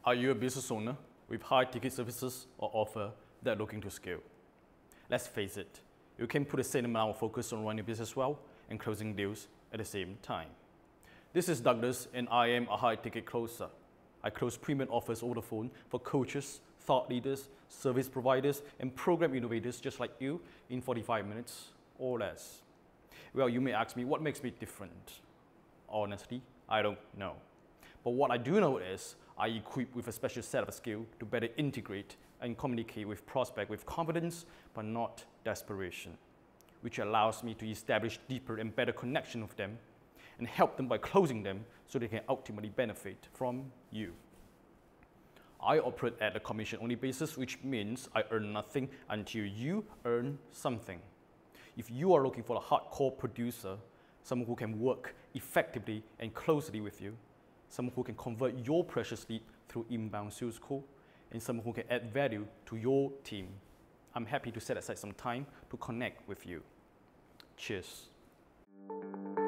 Are you a business owner with high-ticket services or offer that are looking to scale? Let's face it, you can put the same amount of focus on running your business well and closing deals at the same time. This is Douglas, and I am a high-ticket closer. I close premium offers over the phone for coaches, thought leaders, service providers, and program innovators just like you in 45 minutes or less. Well, you may ask me, what makes me different? Honestly, I don't know. But what I do know is I equip with a special set of skills to better integrate and communicate with prospects with confidence, but not desperation, which allows me to establish deeper and better connection with them and help them by closing them so they can ultimately benefit from you. I operate at a commission-only basis, which means I earn nothing until you earn something. If you are looking for a hardcore producer, someone who can work effectively and closely with you, someone who can convert your precious lead through inbound sales call, and someone who can add value to your team, I'm happy to set aside some time to connect with you. Cheers.